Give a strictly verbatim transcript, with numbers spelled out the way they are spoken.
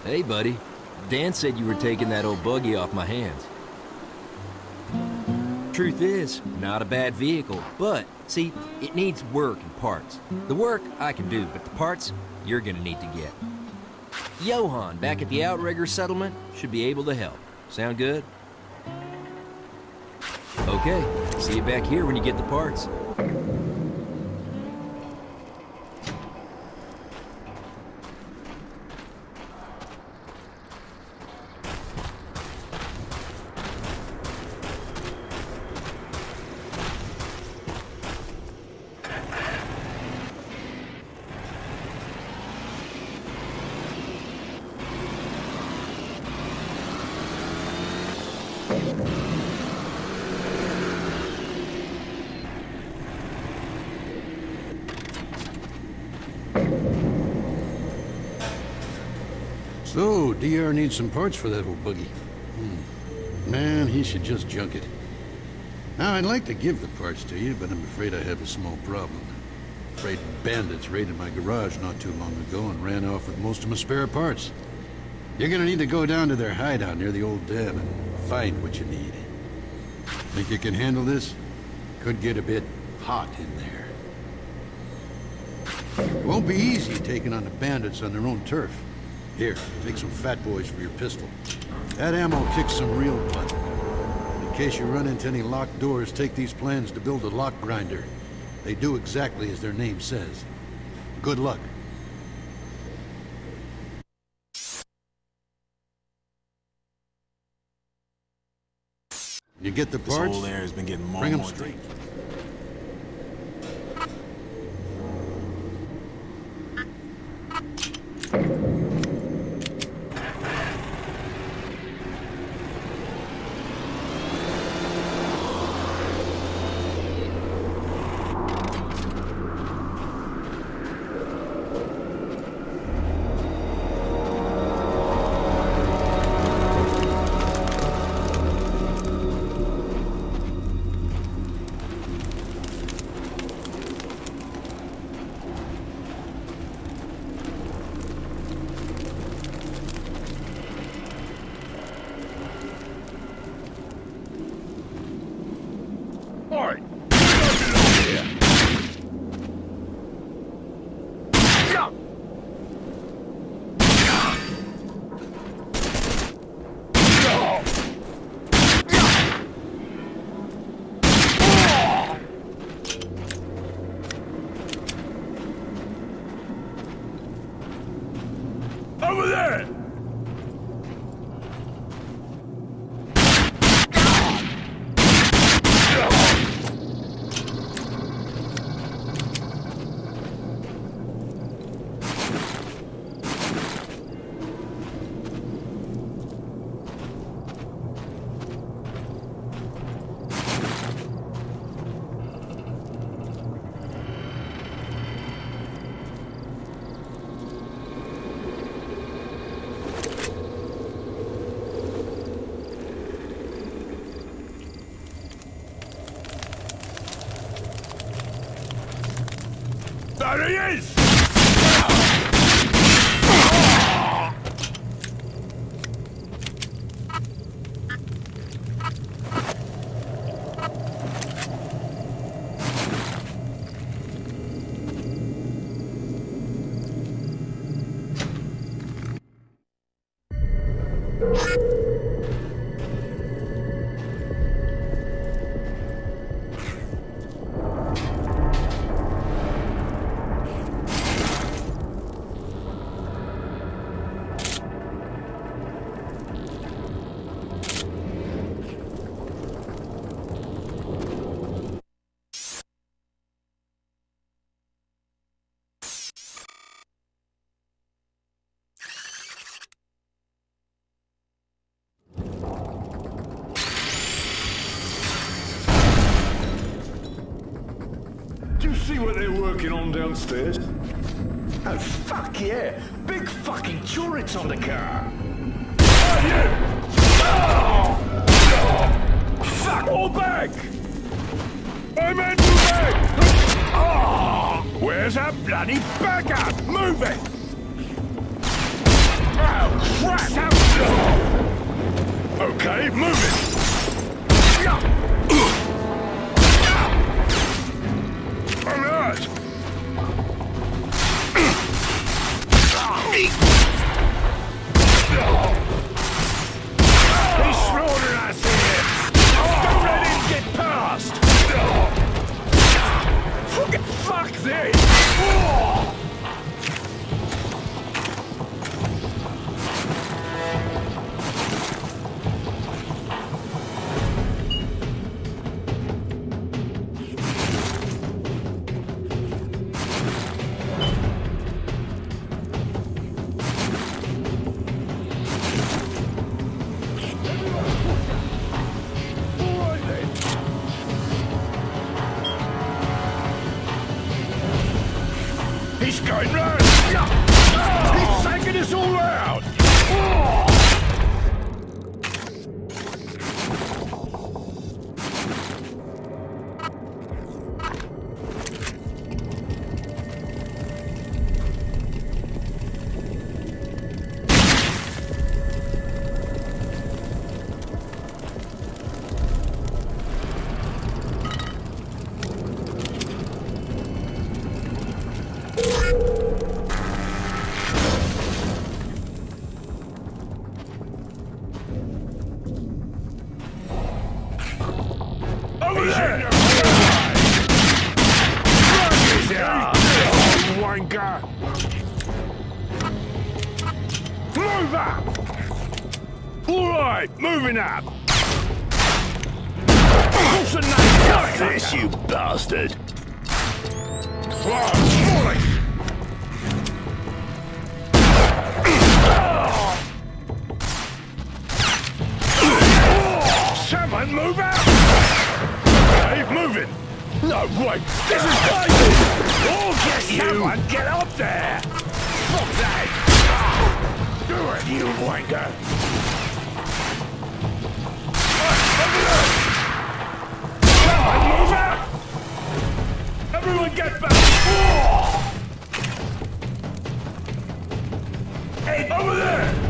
Hey, buddy. Dan said you were taking that old buggy off my hands. Truth is, not a bad vehicle, but, see, it needs work and parts. The work I can do, but the parts you're gonna need to get. Johan, back at the Outrigger Settlement, should be able to help. Sound good? Okay, see you back here when you get the parts. So, D R needs some parts for that old buggy. Hmm. Man, he should just junk it. Now, I'd like to give the parts to you, but I'm afraid I have a small problem. Fraid bandits raided my garage not too long ago and ran off with most of my spare parts. You're gonna need to go down to their hideout near the old dam and find what you need. Think you can handle this? Could get a bit hot in there. It won't be easy taking on the bandits on their own turf. Here, take some fat boys for your pistol. That ammo kicks some real butt. In case you run into any locked doors, take these plans to build a lock grinder. They do exactly as their name says. Good luck. You get the parts? This whole air's been getting more Bring and them more straight. Over there! There he is! See what they're working on downstairs? Oh, fuck yeah! Big fucking turrets on the car! Oh, yeah! Oh! Oh! Fuck! All back! I meant to back! Oh! Where's our bloody backup? Move it! crap! Okay, move it! I'm hurt! He's slaughtering us here! Don't let him get past! Fuck this! He's going round! He's taking us all out! Over there! Wanker! Move up! All right, moving up! What's the name? Got this, you bastard! Someone move out! Okay, moving! No, wait! This is crazy! Oh, get you! Someone get up there! Fuck that! Do it, you wanker! Over there! Someone move out! Everyone get back! Hey, over there!